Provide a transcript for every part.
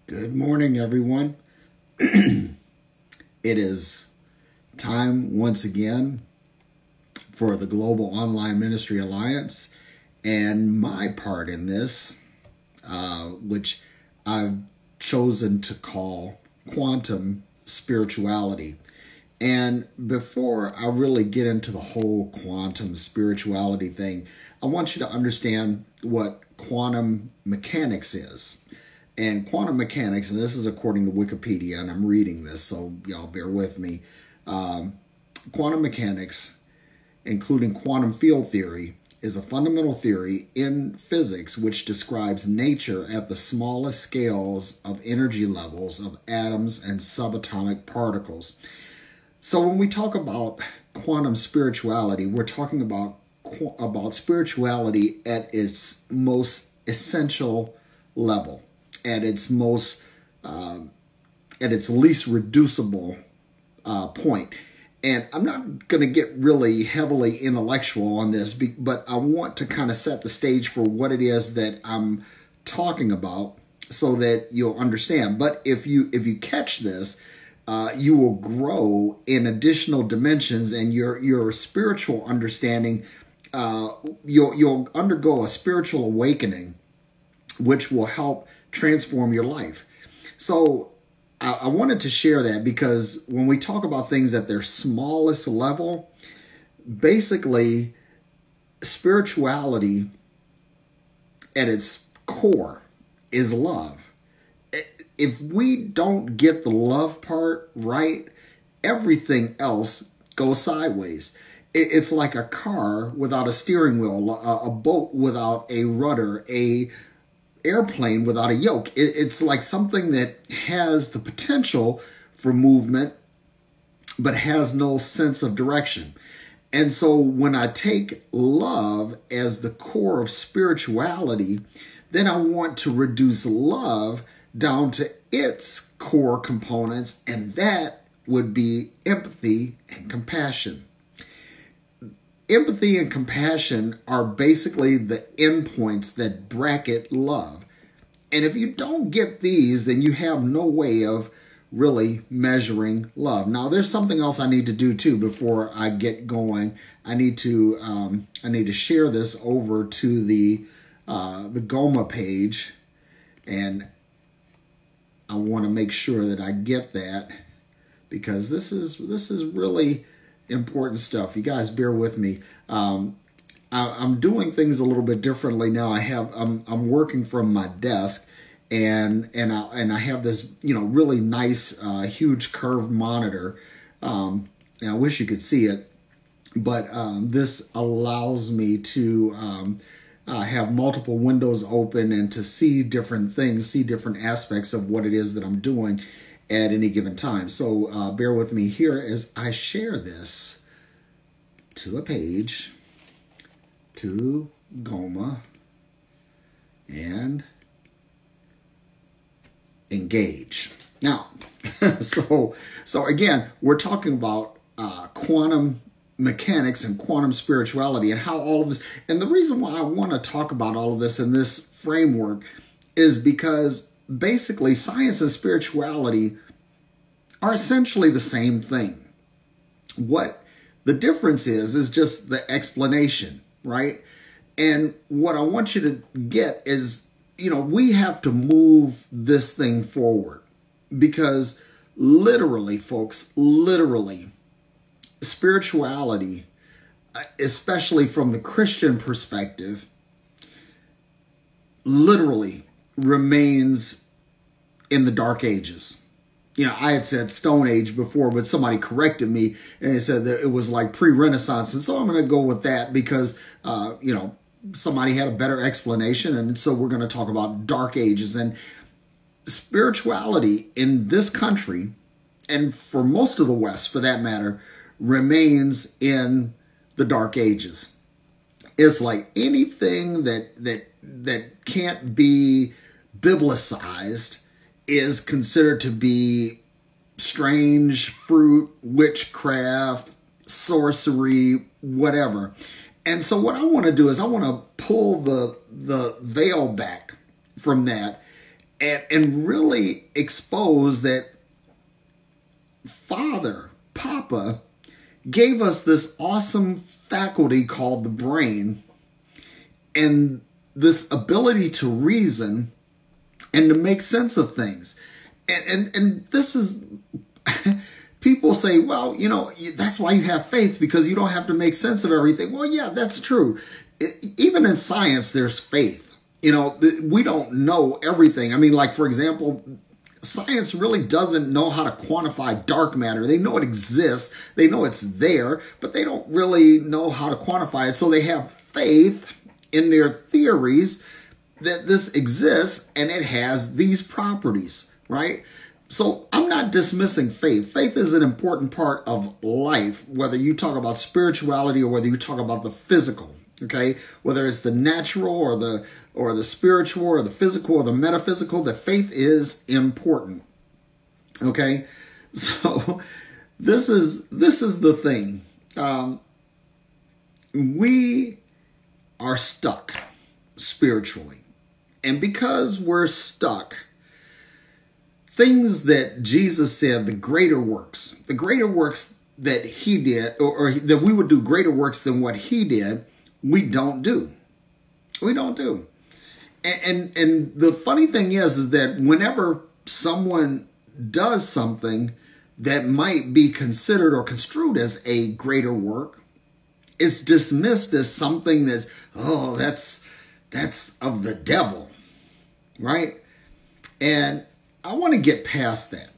Good morning, everyone. It is time once again for the Global Online Ministry Alliance and my part in this, which I've chosen to call quantum spirituality. And before I really get into the whole quantum spirituality thing, I want you to understand what quantum mechanics is. And quantum mechanics, and this is according to Wikipedia, and I'm reading this, so y'all bear with me. Quantum mechanics, including quantum field theory, is a fundamental theory in physics which describes nature at the smallest scales of energy levels of atoms and subatomic particles. So when we talk about quantum spirituality, we're talking about spirituality at its most essential level, at its most, at its least reducible point. And I'm not going to get really heavily intellectual on this, but I want to kind of set the stage for what it is that I'm talking about so that you'll understand. But if you catch this, you will grow in additional dimensions, and your spiritual understanding, you'll undergo a spiritual awakening, which will help transform your life. So I wanted to share that because when we talk about things at their smallest level, basically spirituality at its core is love. If we don't get the love part right, everything else goes sideways. It's like a car without a steering wheel, a boat without a rudder, a airplane without a yoke. It's like something that has the potential for movement, but has no sense of direction. And so when I take love as the core of spirituality, then I want to reduce love down to its core components, and that would be empathy and compassion. Empathy and compassion are basically the endpoints that bracket love. And if you don't get these, then you have no way of really measuring love. Now, there's something else I need to do too before I get going. I need to share this over to the GOMA page, and I want to make sure that I get that because this is really important stuff. You guys bear with me. I'm doing things a little bit differently now. I'm working from my desk, and I have this really nice huge curved monitor. And I wish you could see it, but this allows me to have multiple windows open and to see different things, see different aspects of what it is that I'm doing at any given time. So bear with me here as I share this to a page, to GOMA, and engage. Now, so again, we're talking about quantum mechanics and quantum spirituality and how all of this, and the reason why I want to talk about all of this in this framework is because basically science and spirituality are essentially the same thing. What the difference is just the explanation, right? And what I want you to get is, we have to move this thing forward because literally, folks, literally, spirituality, especially from the Christian perspective, literally remains in the Dark Ages. I had said Stone Age before, but somebody corrected me and they said that it was like pre-Renaissance. And so I'm going to go with that because, somebody had a better explanation. And so we're going to talk about Dark Ages. And spirituality in this country, and for most of the West for that matter, remains in the Dark Ages. It's like anything that can't be biblicized is considered to be strange, fruit, witchcraft, sorcery, whatever. And so what I want to do is I want to pull the veil back from that and really expose that Father, Papa, gave us this awesome faculty called the brain, and this ability to reason and to make sense of things. And this is, people say, well, you know, that's why you have faith, because you don't have to make sense of everything. Well, yeah, that's true. Even in science, there's faith. You know, we don't know everything. I mean, like, for example, science really doesn't know how to quantify dark matter. They know it exists. They know it's there, but they don't really know how to quantify it. So they have faith in their theories that this exists and it has these properties, right? So I'm not dismissing faith. Faith is an important part of life, whether you talk about spirituality or whether you talk about the physical, okay? Whether it's the natural or the spiritual or the physical or the metaphysical, the faith is important, okay? So this is the thing. We are stuck spiritually. And because we're stuck, things that Jesus said, the greater works that he did, or that we would do greater works than what he did, we don't do. We don't do. And the funny thing is that whenever someone does something that might be considered or construed as a greater work, it's dismissed as something that's, oh, that's of the devil, right? And I want to get past that.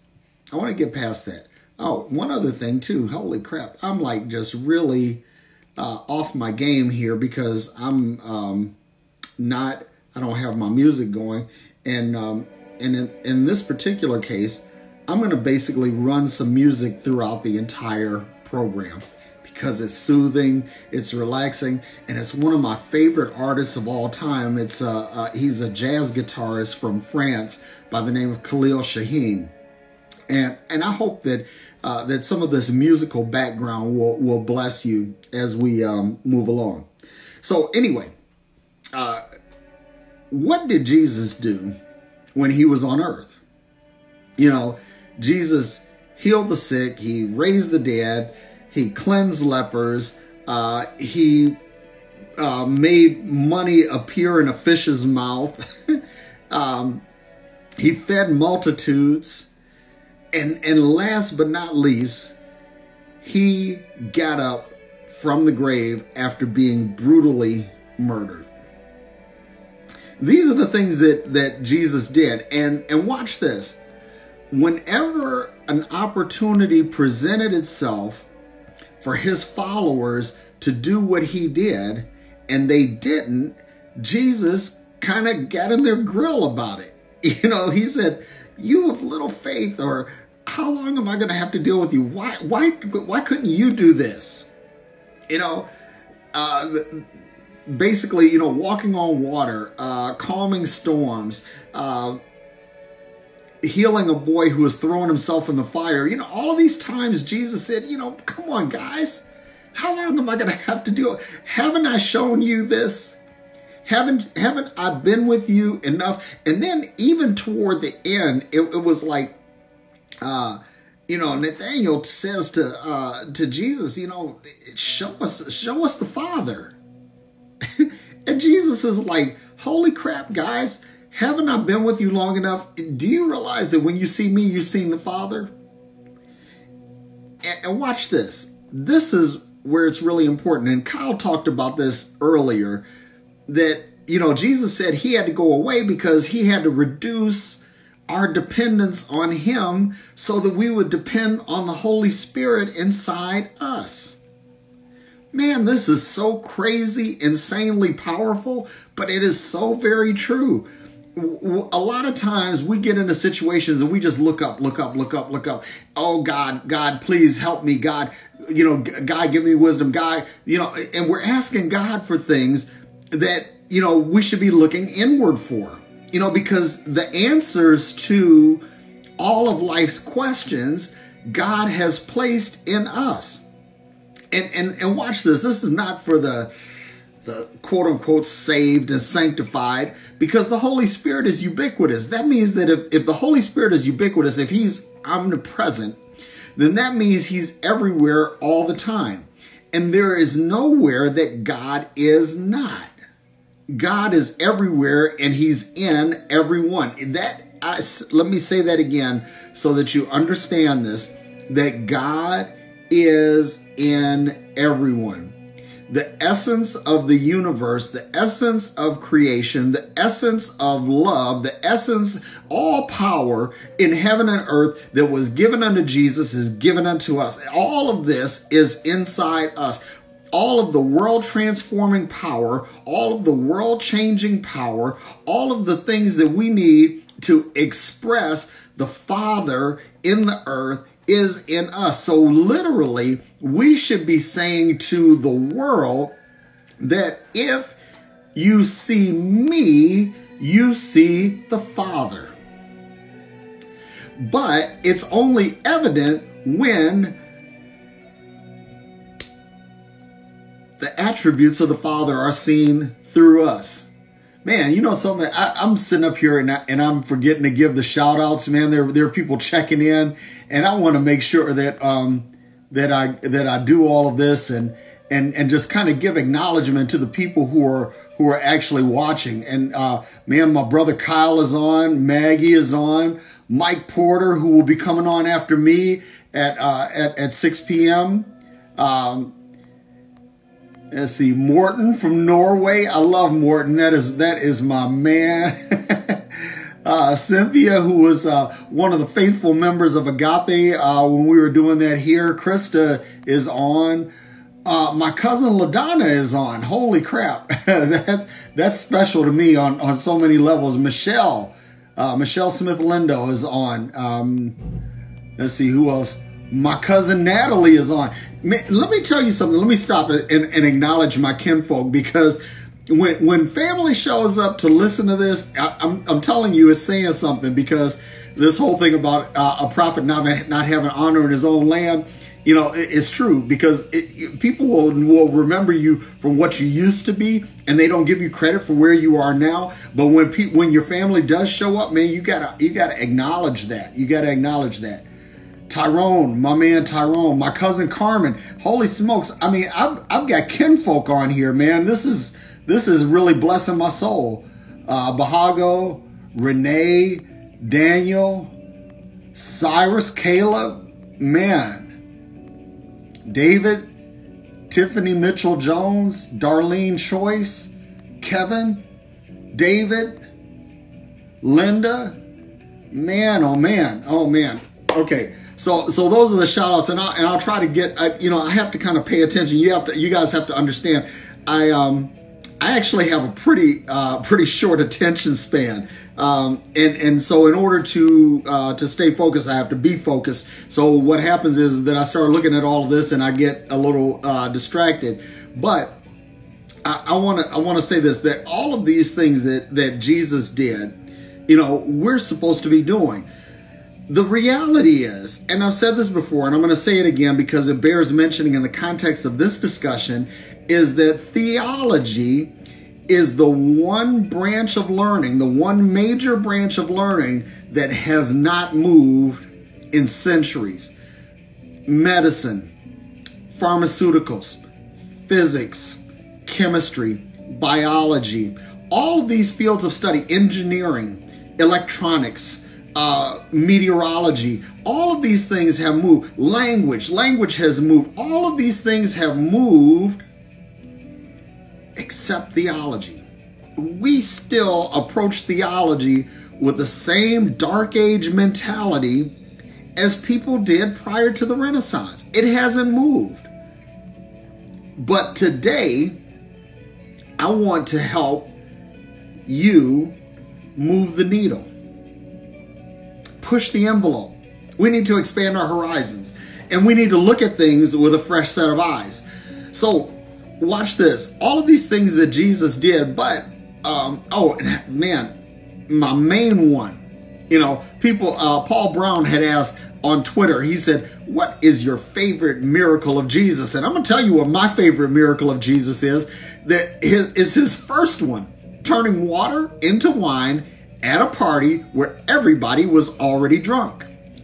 Oh, one other thing too. Holy crap. I'm like just really off my game here because I don't have my music going. And in this particular case, I'm going to basically run some music throughout the entire program, because it's soothing, it's relaxing, and it's one of my favorite artists of all time. It's he's a jazz guitarist from France by the name of Khalil Shaheen, and I hope that that some of this musical background will bless you as we move along. So anyway, what did Jesus do when he was on earth? You know, Jesus healed the sick, he raised the dead, he cleansed lepers. He made money appear in a fish's mouth. He fed multitudes. And last but not least, he got up from the grave after being brutally murdered. These are the things that Jesus did. And watch this. Whenever an opportunity presented itself for his followers to do what he did, and they didn't, Jesus kind of got in their grill about it. You know, he said, you have little faith, or how long am I going to have to deal with you? Why couldn't you do this? You know, basically, you know, walking on water, calming storms, healing a boy who was throwing himself in the fire. You know, all of these times Jesus said, you know, come on, guys. How long am I going to have to do it? Haven't I shown you this? Haven't I been with you enough? And then even toward the end, it was like, you know, Nathaniel says to Jesus, you know, show us the Father. And Jesus is like, holy crap, guys. Haven't I been with you long enough? Do you realize that when you see me, you've seen the Father? And watch this. This is where it's really important. And Kyle talked about this earlier, that, you know, Jesus said he had to go away because he had to reduce our dependence on him so that we would depend on the Holy Spirit inside us. Man, this is so crazy, insanely powerful, but it is so very true. A lot of times we get into situations and we just look up. Oh, God, please help me. God, you know, God, give me wisdom. God, you know, and we're asking God for things that, you know, we should be looking inward for, you know, because the answers to all of life's questions, God has placed in us. And watch this. This is not for the the quote unquote saved and sanctified, because the Holy Spirit is ubiquitous. That means that if the Holy Spirit is ubiquitous, if he's omnipresent, then that means he's everywhere all the time. And there is nowhere that God is not. God is everywhere and he's in everyone. Let me say that again so that you understand this, that God is in everyone. The essence of the universe, the essence of creation, the essence of love, the essence, all power in heaven and earth that was given unto Jesus is given unto us. All of this is inside us. All of the world transforming power, all of the world changing power, all of the things that we need to express the Father in the earth is in us. So literally, we should be saying to the world that if you see me, you see the Father. But it's only evident when the attributes of the Father are seen through us. Man, you know something? I'm sitting up here and I'm forgetting to give the shout outs, man. There are people checking in, and I want to make sure that that I do all of this and just kind of give acknowledgement to the people who are actually watching. And man, my brother Kyle is on, Maggie is on, Mike Porter, who will be coming on after me at 6 p.m. Let's see, Morton from Norway. I love Morton. That is my man. Cynthia, who was one of the faithful members of Agape when we were doing that here. Krista is on. My cousin LaDonna is on. Holy crap. That's special to me on so many levels. Michelle Smith Lindo is on. Let's see, who else? My cousin Natalie is on. Man, let me tell you something. Let me stop and acknowledge my kinfolk, because when family shows up to listen to this, I'm telling you, it's saying something, because this whole thing about a prophet not having honor in his own land, you know, it's true, because people will remember you for what you used to be, and they don't give you credit for where you are now. But when your family does show up, man, you gotta acknowledge that. You gotta acknowledge that. Tyrone, my man Tyrone, my cousin Carmen. Holy smokes! I mean, I've got kinfolk on here, man. This is really blessing my soul. Bahago, Renee, Daniel, Cyrus, Caleb, man, David, Tiffany Mitchell Jones, Darlene Choice, Kevin, David, Linda, man, oh man, oh man. Okay. So those are the shout outs, and I'll try to get, I have to kind of pay attention. You guys have to understand. I actually have a pretty short attention span. And so in order to stay focused, I have to be focused. So what happens is that I start looking at all of this and I get a little distracted. But I want to say this, that all of these things that Jesus did, we're supposed to be doing. The reality is, and I've said this before, and I'm going to say it again because it bears mentioning in the context of this discussion, is that theology is the one branch of learning, the one major branch of learning that has not moved in centuries. Medicine, pharmaceuticals, physics, chemistry, biology, all of these fields of study, engineering, electronics, meteorology, all of these things have moved. Language has moved. All of these things have moved except theology. We still approach theology with the same dark age mentality as people did prior to the Renaissance. It hasn't moved. But today, I want to help you move the needle. Push the envelope. We need to expand our horizons, and we need to look at things with a fresh set of eyes. So watch this. All of these things that Jesus did, but oh man, my main one people, Paul Brown had asked on Twitter, he said, what is your favorite miracle of Jesus? And I'm going to tell you what my favorite miracle of Jesus is. It's his first one, turning water into wine at a party where everybody was already drunk.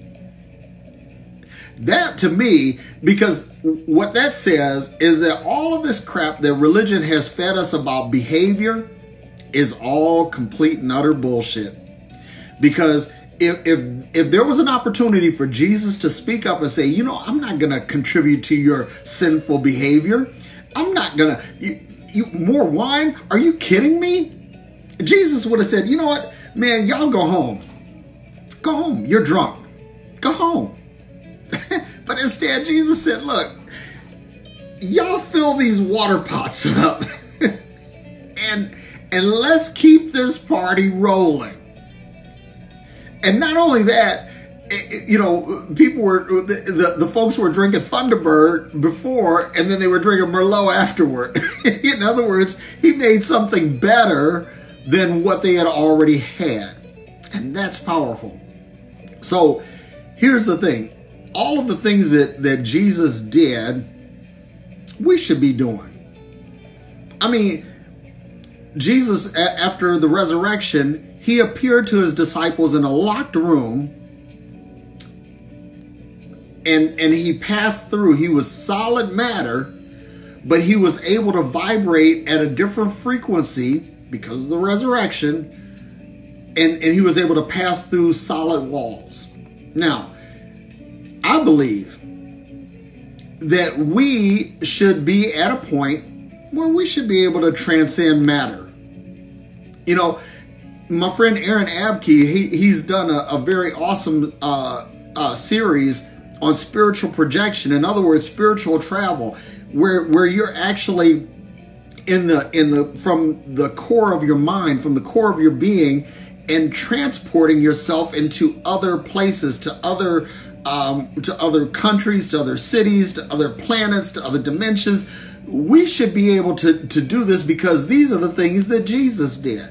That to me, because what that says is that all of this crap that religion has fed us about behavior is all complete and utter bullshit. Because if there was an opportunity for Jesus to speak up and say, I'm not going to contribute to your sinful behavior. I'm not going to, more wine? Are you kidding me? Jesus would have said, you know what, man, y'all go home. Go home. You're drunk. Go home. But instead, Jesus said, look, y'all fill these water pots up and let's keep this party rolling. And not only that, people were, the folks were drinking Thunderbird before, and then they were drinking Merlot afterward. In other words, he made something better than what they had already had. And that's powerful. So here's the thing. All of the things that Jesus did, we should be doing. I mean, Jesus, after the resurrection, he appeared to his disciples in a locked room, and he passed through. He was solid matter, but he was able to vibrate at a different frequency because of the resurrection, and he was able to pass through solid walls. Now, I believe that we should be at a point where we should be able to transcend matter. My friend Aaron Abke, he's done a very awesome series on spiritual projection. In other words, spiritual travel, where you're actually from the core of your mind, from the core of your being, and transporting yourself into other places, to other countries, to other cities, to other planets, to other dimensions. We should be able to do this because these are the things that Jesus did.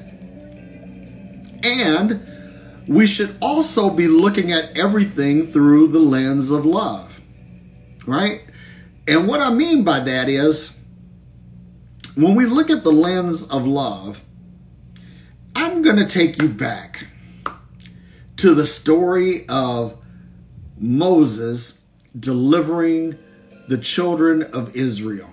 And we should also be looking at everything through the lens of love, right? And what I mean by that is, when we look at the lens of love, I'm going to take you back to the story of Moses delivering the children of Israel.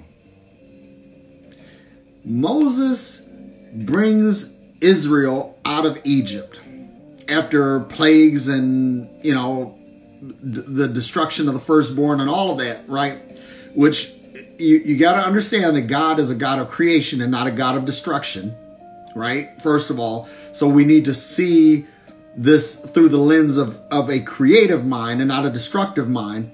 Moses brings Israel out of Egypt after plagues and, the destruction of the firstborn and all of that, right? Which you got to understand that God is a God of creation and not a God of destruction, right? First of all, so we need to see this through the lens of a creative mind and not a destructive mind.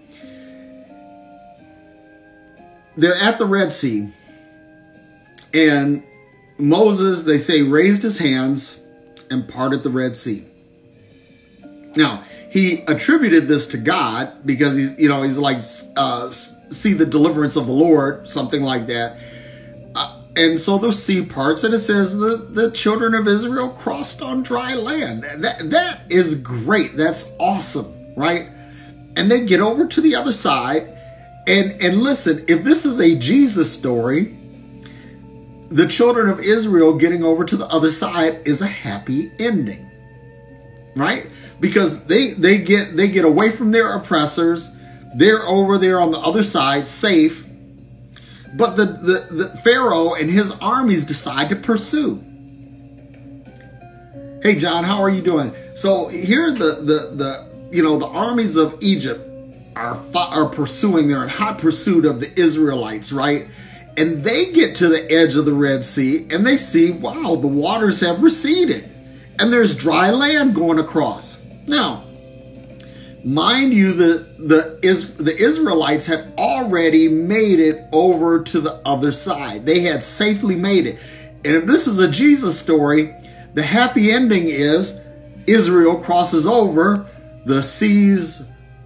They're at the Red Sea, and Moses, they say, raised his hands and parted the Red Sea. Now, he attributed this to God because he's like, see the deliverance of the Lord, something like that. And so the sea parts, and it says the children of Israel crossed on dry land. That is great. That's awesome, right? And they get over to the other side. And listen, if this is a Jesus story, the children of Israel getting over to the other side is a happy ending, right? Because they get away from their oppressors. They're over there on the other side, safe. But the Pharaoh and his armies decide to pursue. Hey, John, how are you doing? So here the armies of Egypt are pursuing. They're in hot pursuit of the Israelites, right? And they get to the edge of the Red Sea and they see, wow, the waters have receded and there's dry land going across. Now, mind you, the Israelites had already made it over to the other side. They had safely made it. And if this is a Jesus story, the happy ending is Israel crosses over, the seas,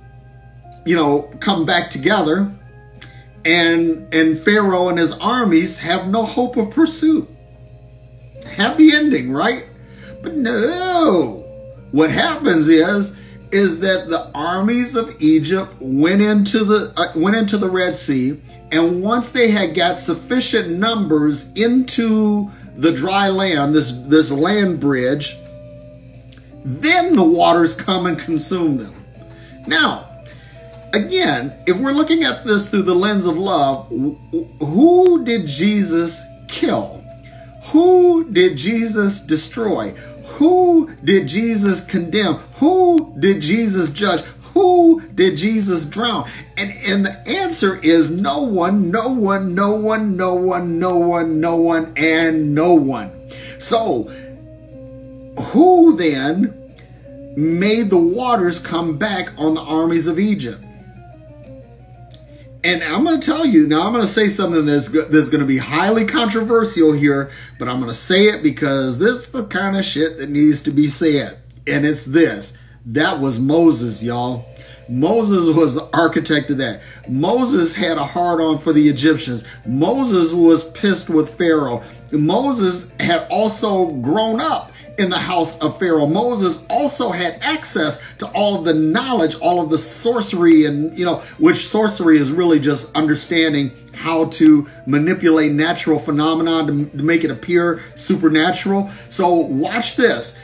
come back together, and Pharaoh and his armies have no hope of pursuit. Happy ending, right? But no, what happens is that the armies of Egypt went into the Red Sea, and once they had got sufficient numbers into the dry land, this land bridge, then the waters come and consume them. Now, again, if we're looking at this through the lens of love, who did Jesus kill? Who did Jesus destroy? Who did Jesus condemn? Who did Jesus judge? Who did Jesus drown? And the answer is no one, no one, no one, no one, no one, no one, and no one. So, who then made the waters come back on the armies of Egypt? And I'm going to tell you, now I'm going to say something that's going to be highly controversial here, but I'm going to say it because this is the kind of shit that needs to be said. And it's this. That was Moses, y'all. Moses was the architect of that. Moses had a hard-on for the Egyptians. Moses was pissed with Pharaoh. Moses had also grown up in the house of Pharaoh. Moses also had access to all of the knowledge, all of the sorcery, and, which sorcery is really just understanding how to manipulate natural phenomena to make it appear supernatural. So watch this.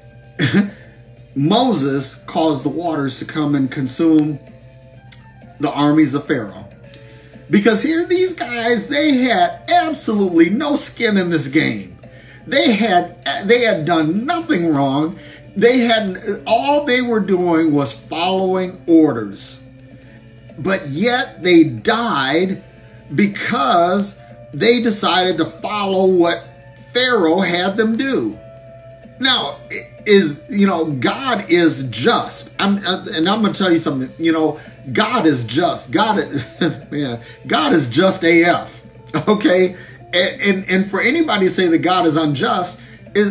Moses caused the waters to come and consume the armies of Pharaoh. Because here, these guys, they had absolutely no skin in this game. They had done nothing wrong. All they were doing was following orders. But yet they died because they decided to follow what Pharaoh had them do. Now, God is just. And I'm going to tell you something. God is just. God is just AF. Okay? And for anybody to say that God is unjust,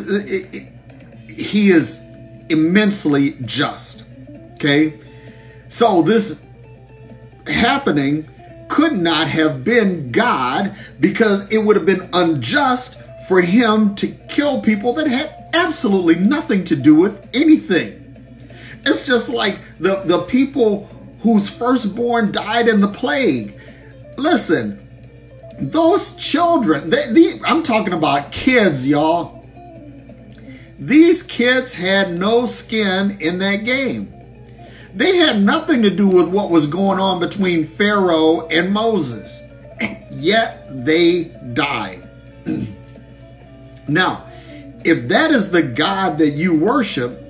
he is immensely just. Okay? So this happening could not have been God, because it would have been unjust for him to kill people that had absolutely nothing to do with anything. It's just like the people whose firstborn died in the plague. Listen, those children, I'm talking about kids, y'all. These kids had no skin in that game. They had nothing to do with what was going on between Pharaoh and Moses. And yet they died. Now, if that is the God that you worship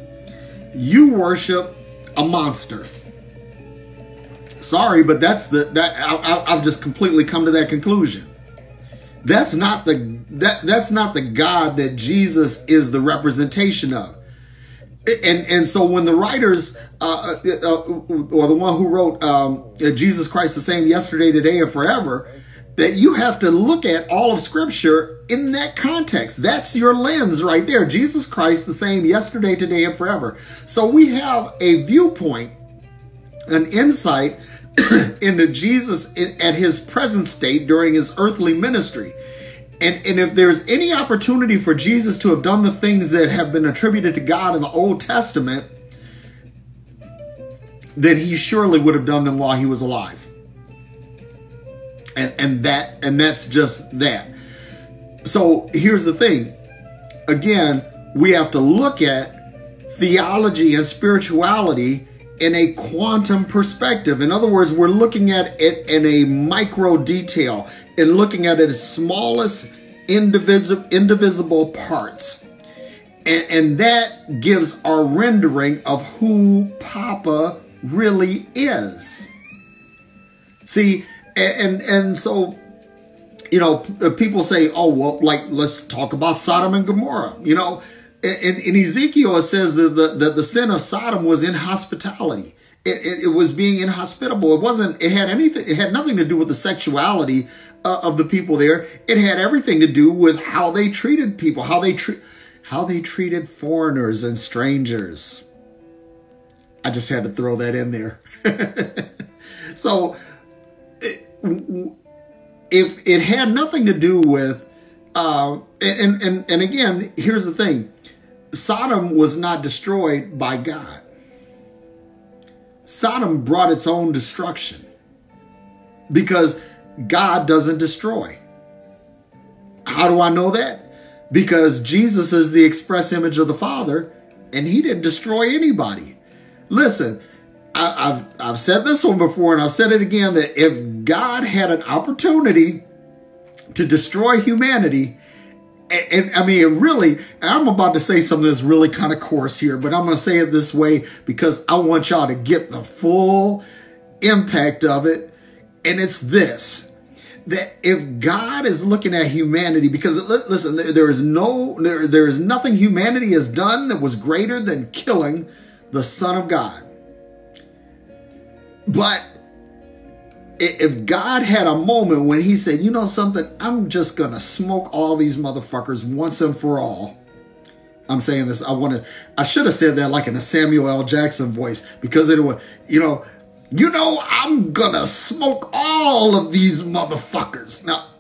a monster. Sorry, but I've just completely come to that conclusion. That's not the God that Jesus is the representation of. And so when the writers, or the one who wrote Jesus Christ the same yesterday, today, and forever, that you have to look at all of Scripture in that context. That's your lens right there. Jesus Christ the same yesterday, today, and forever. So we have a viewpoint, an insight into Jesus at his present state during his earthly ministry. And if there's any opportunity for Jesus to have done the things that have been attributed to God in the Old Testament, then he surely would have done them while he was alive. And that's just that. So here's the thing. Again, we have to look at theology and spirituality in a quantum perspective. In other words, we're looking at it in a micro detail and looking at it as smallest indivisible parts. And that gives our rendering of who Papa really is. See, and so, people say, oh, well, let's talk about Sodom and Gomorrah. In Ezekiel, it says that the sin of Sodom was inhospitality. It was being inhospitable. It had nothing to do with the sexuality of the people there. It had everything to do with how they treated people, how they treated foreigners and strangers. I just had to throw that in there. So, if it had nothing to do with, and again, here's the thing. Sodom was not destroyed by God. Sodom brought its own destruction because God doesn't destroy. How do I know that? Because Jesus is the express image of the Father, and he didn't destroy anybody. Listen, I've said this one before, and I've said it again, that if God had an opportunity to destroy humanity, and I mean, really, I'm about to say something that's really kind of coarse here, but I'm going to say it this way because I want y'all to get the full impact of it. And it's this, that if God is looking at humanity, because listen, there is nothing humanity has done that was greater than killing the Son of God. But if God had a moment when he said, you know something, I'm just going to smoke all these motherfuckers once and for all. I'm saying this, I should have said that like in a Samuel L. Jackson voice, because it was, I'm going to smoke all of these motherfuckers. Now,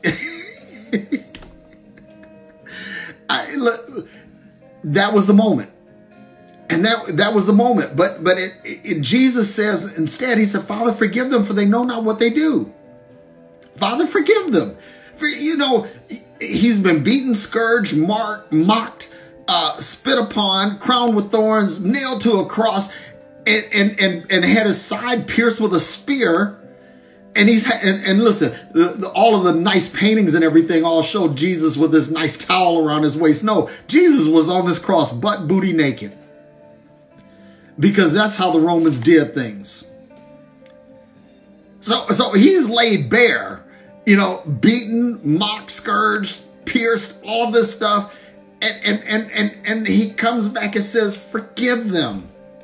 that was the moment. And that was the moment. But Jesus says, instead, he said, Father, forgive them, for they know not what they do. Father, forgive them. For, he's been beaten, scourged, mocked, spit upon, crowned with thorns, nailed to a cross, and had his side pierced with a spear. And listen, all of the nice paintings and everything all show Jesus with this nice towel around his waist. No, Jesus was on this cross, butt booty naked. Because that's how the Romans did things. So he's laid bare, beaten, mocked, scourged, pierced, all this stuff. And he comes back and says, forgive them.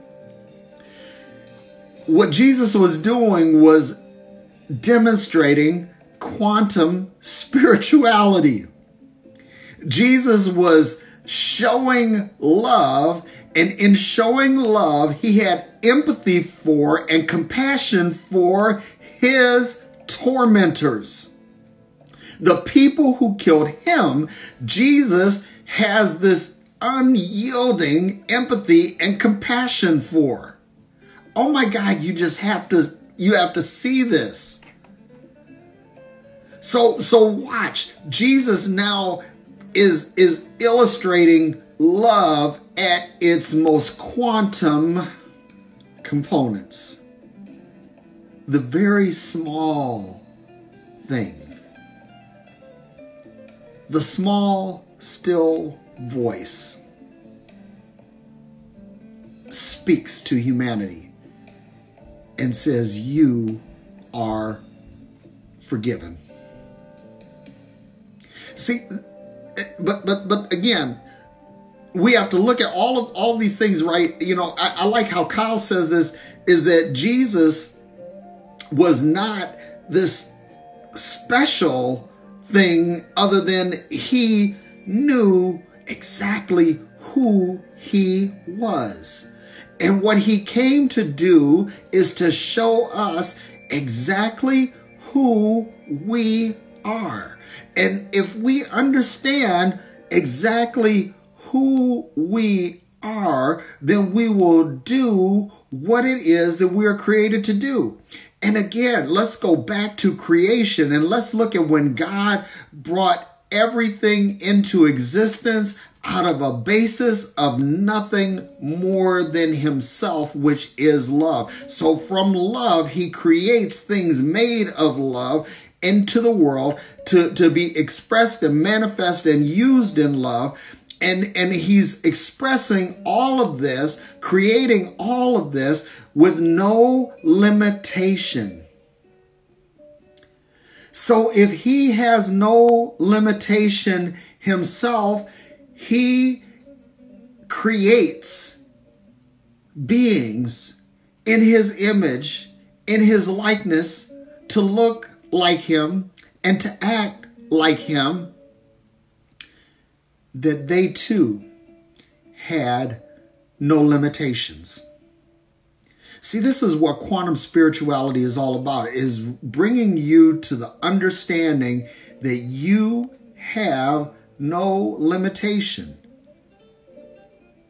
What Jesus was doing was demonstrating quantum spirituality. Jesus was showing love, and in showing love, he had empathy for and compassion for his tormentors. The people who killed him, Jesus has this unyielding empathy and compassion for. Oh my God, you have to see this. So watch. Jesus now is illustrating love at its most quantum components. The very small thing. The small, still voice speaks to humanity and says, you are forgiven. See, but again, we have to look at all these things, right? I like how Kyle says this, is that Jesus was not this special thing other than he knew exactly who he was. And what he came to do is to show us exactly who we are. And if we understand exactly who we are, then we will do what it is that we are created to do. And again, let's go back to creation and let's look at when God brought everything into existence out of a basis of nothing more than himself, which is love. So from love, he creates things made of love into the world to be expressed and manifest and used in love. And he's expressing all of this, creating all of this with no limitation. So if he has no limitation himself, he creates beings in his image, in his likeness, to look like him and to act like him, that they too had no limitations. See, this is what quantum spirituality is all about, is bringing you to the understanding that you have no limitation.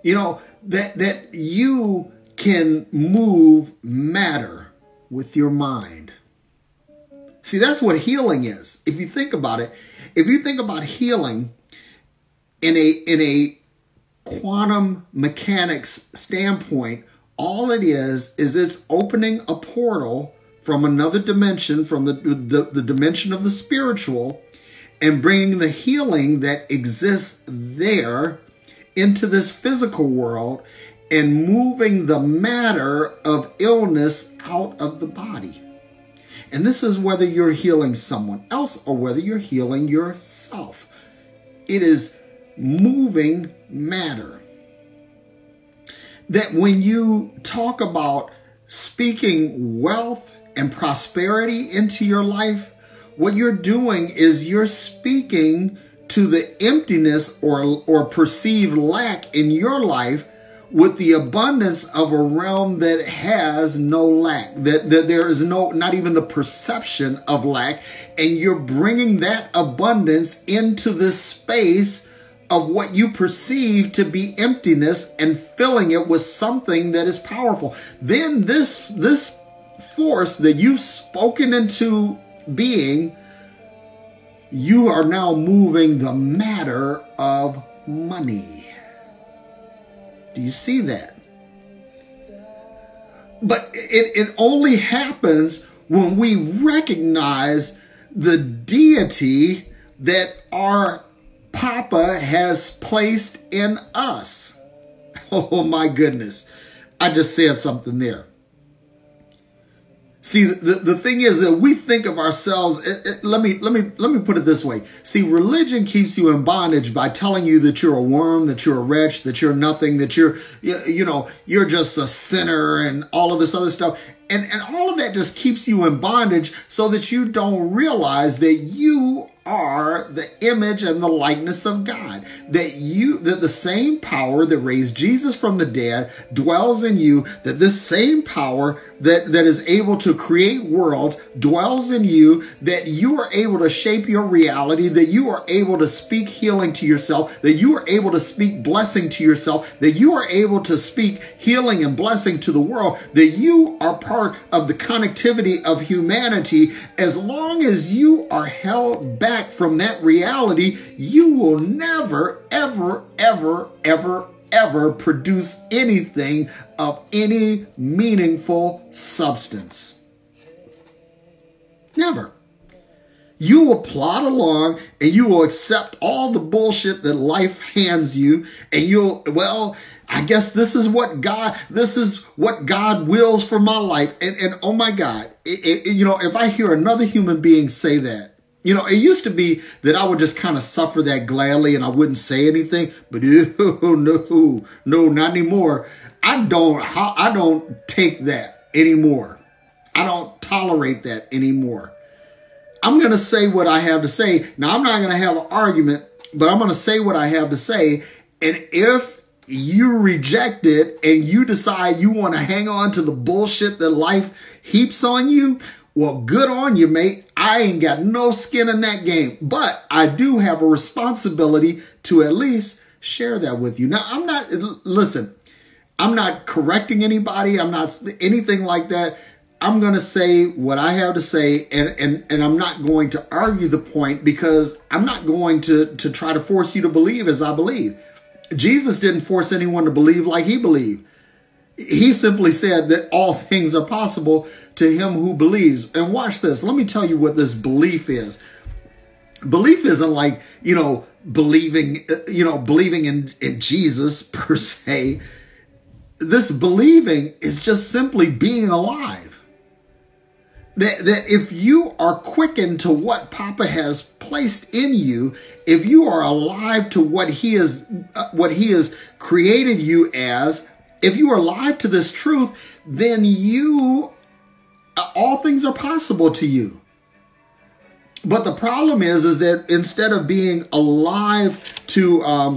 You know, that you can move matter with your mind. See, that's what healing is. If you think about it, if you think about healing in a quantum mechanics standpoint, all it is it's opening a portal from another dimension, from the dimension of the spiritual, and bringing the healing that exists there into this physical world and moving the matter of illness out of the body. And this is whether you're healing someone else or whether you're healing yourself. It is moving matter. That when you talk about speaking wealth and prosperity into your life, what you're doing is you're speaking to the emptiness or perceived lack in your life with the abundance of a realm that has no lack, that there is not even the perception of lack, and you're bringing that abundance into this space of what you perceive to be emptiness and filling it with something that is powerful. Then this force that you've spoken into being, you are now moving the matter of money. Do you see that? But it only happens when we recognize the deity that our Papa has placed in us. Oh my goodness. I just said something there. See, the thing is that we think of ourselves, let me put it this way. See, religion keeps you in bondage by telling you that you're a worm, that you're a wretch, that you're nothing, that you're just a sinner and all of this other stuff. And all of that just keeps you in bondage so that you don't realize that you are the image and the likeness of God. That the same power that raised Jesus from the dead dwells in you, that this same power that is able to create worlds dwells in you, that you are able to shape your reality, that you are able to speak healing to yourself, that you are able to speak blessing to yourself, that you are able to speak healing and blessing to the world, that you are part of the connectivity of humanity. As long as you are held back from that reality, you will never, ever, ever, ever, ever produce anything of any meaningful substance. Never. You will plod along and you will accept all the bullshit that life hands you, and I guess this is what God wills for my life. And oh my God, if I hear another human being say that, it used to be that I would just kind of suffer that gladly and I wouldn't say anything, but no, not anymore. I don't take that anymore. I don't tolerate that anymore. I'm going to say what I have to say. Now, I'm not going to have an argument, but I'm going to say what I have to say. And if you reject it and you decide you want to hang on to the bullshit that life heaps on you, well, good on you, mate. I ain't got no skin in that game, but I do have a responsibility to at least share that with you. Now, I'm not correcting anybody. I'm not anything like that. I'm going to say what I have to say, and I'm not going to argue the point, because I'm not going to try to force you to believe as I believe. Jesus didn't force anyone to believe like he believed. He simply said that all things are possible to him who believes. And watch this. Let me tell you what this belief is. Belief isn't like, believing in Jesus per se. This believing is just simply being alive. That if you are quickened to what Papa has placed in you, if you are alive to what he has created you as, if you are alive to this truth, then all things are possible to you. But the problem is that instead of being alive to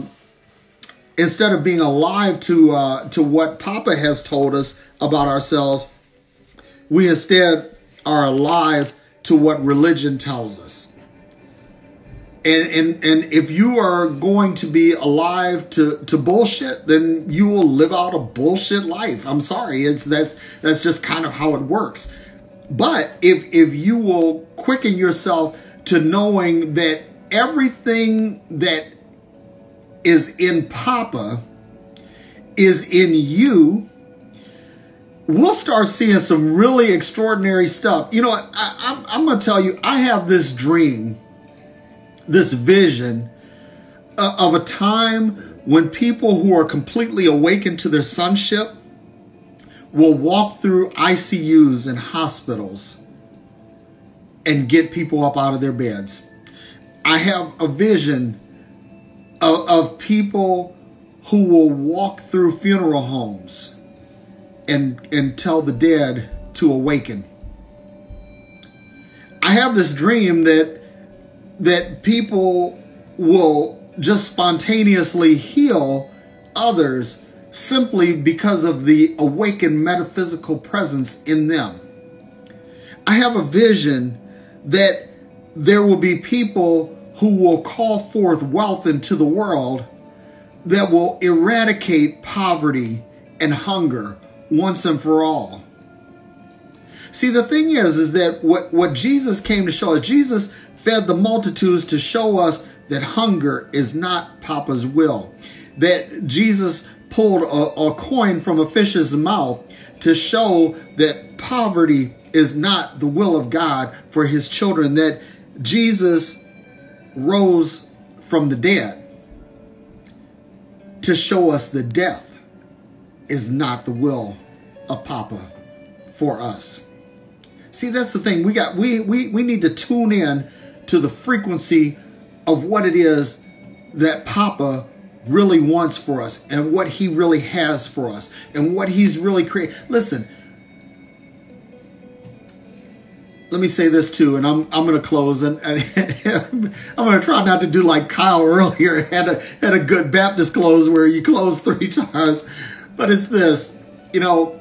what Papa has told us about ourselves, we instead are alive to what religion tells us. And if you are going to be alive to bullshit, then you will live out a bullshit life. I'm sorry. That's just kind of how it works. But if you will quicken yourself to knowing that everything that is in Papa is in you, we'll start seeing some really extraordinary stuff. You know what? I'm going to tell you, I have this dream, this vision of a time when people who are completely awakened to their sonship will walk through ICUs and hospitals and get people up out of their beds. I have a vision of people who will walk through funeral homes and tell the dead to awaken. I have this dream that people will just spontaneously heal others simply because of the awakened metaphysical presence in them. I have a vision that there will be people who will call forth wealth into the world that will eradicate poverty and hunger once and for all. See, the thing is that what Jesus came to show us, Jesus fed the multitudes to show us that hunger is not Papa's will. That Jesus pulled a coin from a fish's mouth to show that poverty is not the will of God for his children. That Jesus rose from the dead to show us that death is not the will of Papa for us. See, that's the thing. We need to tune in to the frequency of what it is that Papa really wants for us and what he really has for us and what he's really created. Listen, let me say this too, and I'm going to close, and I'm going to try not to do like Kyle earlier had a good Baptist close where you close 3 times, but it's this, you know,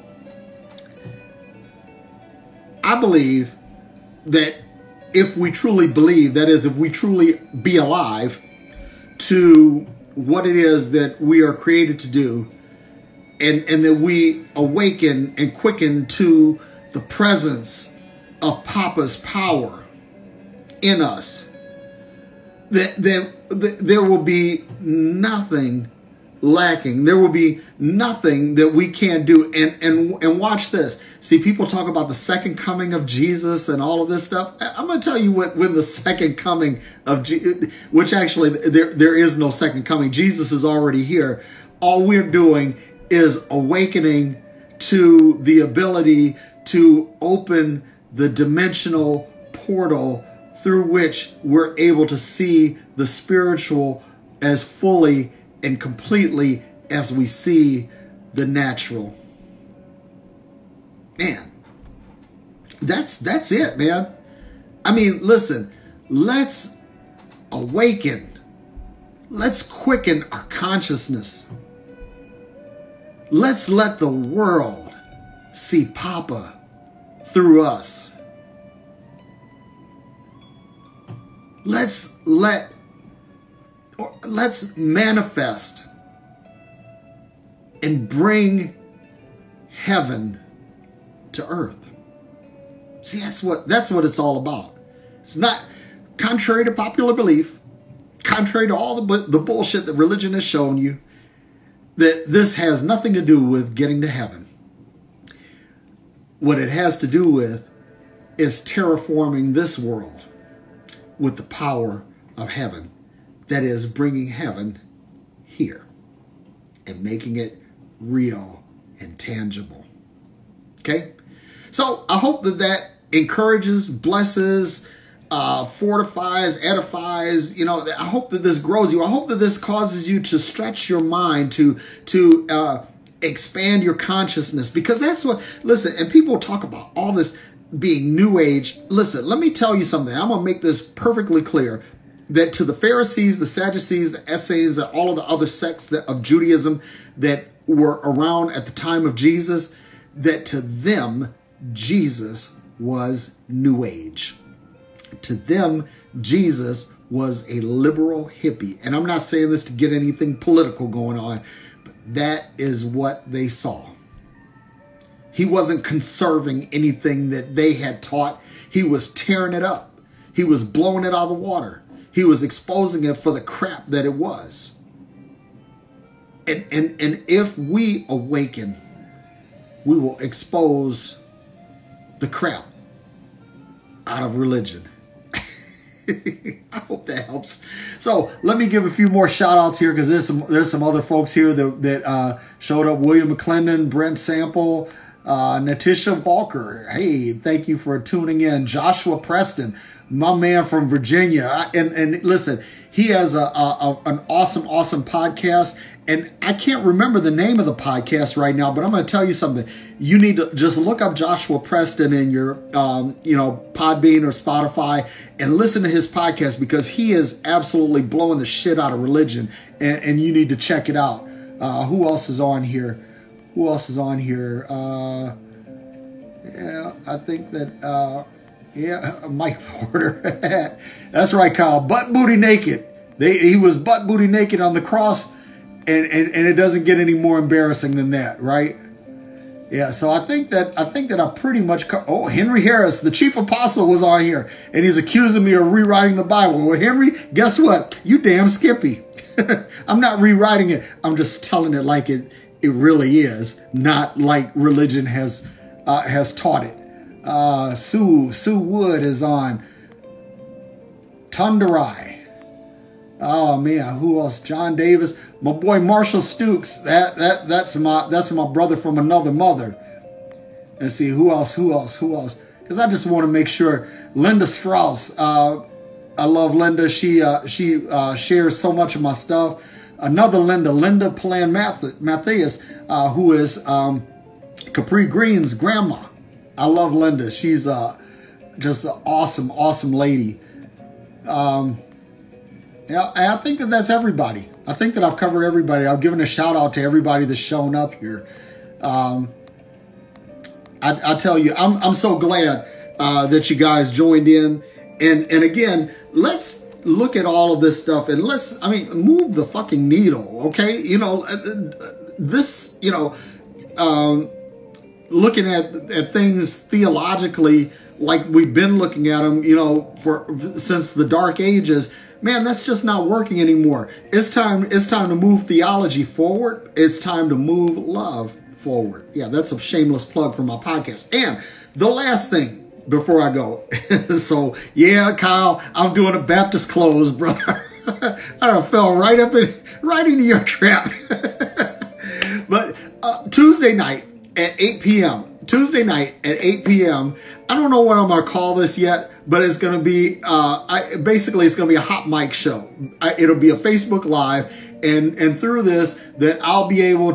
I believe that if we truly believe, that is, if we truly be alive to what it is that we are created to do, and that we awaken and quicken to the presence of Papa's power in us, that there will be nothing lacking. There will be nothing that we can't do. And watch this. See, people talk about the second coming of Jesus and all of this stuff. I'm going to tell you when the second coming of Jesus, which actually there is no second coming. Jesus is already here. All we're doing is awakening to the ability to open the dimensional portal through which we're able to see the spiritual as fully and completely as we see the natural. Man, that's it, man. I mean, listen, let's awaken. Let's quicken our consciousness. Let's let the world see Papa through us. Let's manifest and bring heaven to earth. See, that's what it's all about. It's not contrary to popular belief, contrary to all the bullshit that religion has shown you, that this has nothing to do with getting to heaven. What it has to do with is terraforming this world with the power of heaven. That is, bringing heaven here and making it real and tangible. Okay? So I hope that encourages, blesses, fortifies, edifies. You know, I hope that this grows you. I hope that this causes you to stretch your mind, to expand your consciousness, because that's what, listen, and people talk about all this being new age. Listen, let me tell you something. I'm going to make this perfectly clear, that to the Pharisees, the Sadducees, the Essenes, and all of the other sects of Judaism that were around at the time of Jesus, that to them, Jesus was new age. To them, Jesus was a liberal hippie. And I'm not saying this to get anything political going on, but that is what they saw. He wasn't conserving anything that they had taught. He was tearing it up. He was blowing it out of the water. He was exposing it for the crap that it was. And if we awaken, we will expose the crap out of religion. I hope that helps. So let me give a few more shout outs here, because there's some other folks here that showed up. William McClendon, Brent Sample, Natisha Walker. Hey, thank you for tuning in. Joshua Preston, my man from Virginia. And listen, he has an awesome podcast. And I can't remember the name of the podcast right now, but I'm going to tell you something. You need to just look up Joshua Preston in your, Podbean or Spotify and listen to his podcast, because he is absolutely blowing the shit out of religion, and you need to check it out. Who else is on here? Yeah, I think that, Mike Porter. That's right, Kyle. Butt booty naked. He was butt booty naked on the cross. And it doesn't get any more embarrassing than that, right? Yeah, so I think that I pretty much... Oh, Henry Harris, the chief apostle, was on here, and he's accusing me of rewriting the Bible. Well, Henry, guess what? You damn skippy. I'm not rewriting it. I'm just telling it like it really is, not like religion has taught it. Sue Wood is on. Tunderai. Oh man, who else? John Davis, my boy Marshall Stukes. That's my brother from another mother. And see who else? Because I just want to make sure. Linda Strauss. I love Linda. She shares so much of my stuff. Another Linda Plan Matthias, who is Capri Green's grandma. I love Linda. She's just an awesome lady. Yeah, I think that's everybody. I think that I've covered everybody. I've given a shout out to everybody that's shown up here. I tell you, I'm so glad that you guys joined in. And again, let's look at all of this stuff and move the fucking needle, okay? Looking at things theologically like we've been looking at them, since the Dark Ages. Man, that's just not working anymore. It's time to move theology forward. It's time to move love forward. Yeah, that's a shameless plug for my podcast. And the last thing before I go. So, yeah, Kyle, I'm doing a Baptist close, brother. I fell right into your trap. But Tuesday night at 8 p.m., I don't know what I'm going to call this yet, but it's going to be, basically it's going to be a hot mic show. It'll be a Facebook Live, and through this, that I'll be able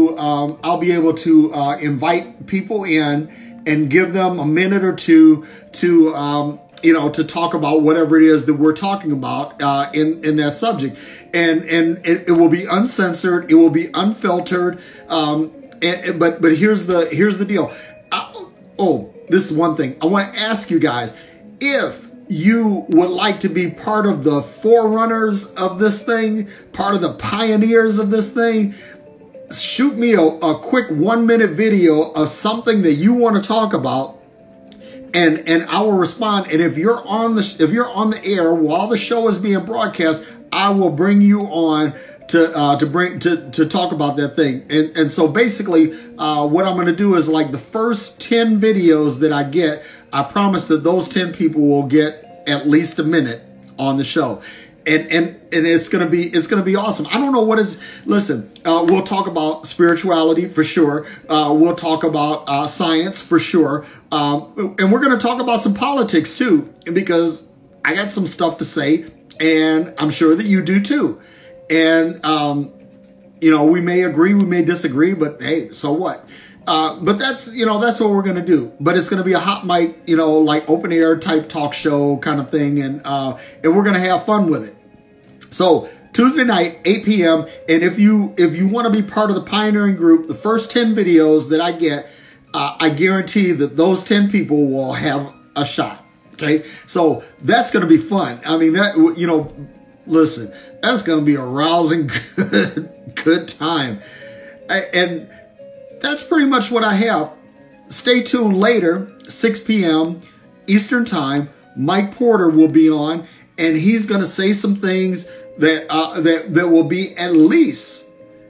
to invite people in and give them a minute or two to talk about whatever it is that we're talking about in that subject. And it will be uncensored. It will be unfiltered. But here's the deal. This is one thing. I want to ask you guys, if you would like to be part of the forerunners of this thing, part of the pioneers of this thing, shoot me a quick 1-minute video of something that you want to talk about, and I will respond. And if you're on the air while the show is being broadcast, I will bring you on to talk about that thing. And so basically what I'm going to do is, like, the first 10 videos that I get, I promise that those 10 people will get at least a minute on the show. And it's going to be awesome. I don't know what is, listen, we'll talk about spirituality for sure. We'll talk about science for sure. And we're going to talk about some politics too, because I got some stuff to say, and I'm sure that you do too. And, we may agree, we may disagree, but hey, so what? But that's what we're going to do. But it's going to be a hot mic, like open air type talk show kind of thing. And we're going to have fun with it. So Tuesday night, 8 p.m. And if you want to be part of the pioneering group, the first 10 videos that I get, I guarantee that those 10 people will have a shot. Okay, so that's going to be fun. I mean, that, you know, listen, that's going to be a rousing, good time. And that's pretty much what I have. Stay tuned later, 6 p.m. Eastern Time. Mike Porter will be on, and he's going to say some things that that will be at least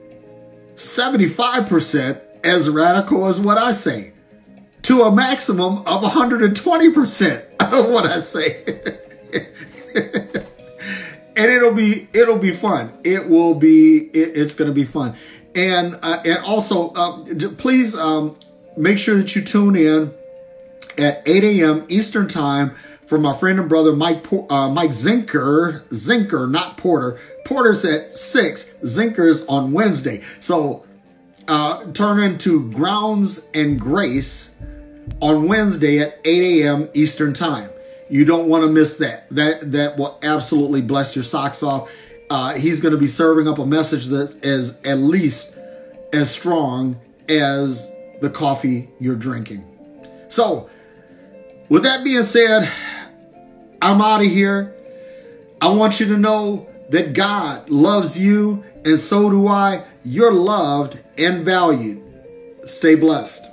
75% as radical as what I say, to a maximum of 120% of what I say. And it'll be fun. It's going to be fun. And also, please make sure that you tune in at 8 a.m. Eastern Time for my friend and brother Mike Zinker, not Porter. Porter's at 6. Zinker's on Wednesday. So turn into Grounds and Grace on Wednesday at 8 a.m. Eastern Time. You don't want to miss that. That will absolutely bless your socks off. He's going to be serving up a message that is at least as strong as the coffee you're drinking. So, with that being said, I'm out of here. I want you to know that God loves you, and so do I. You're loved and valued. Stay blessed.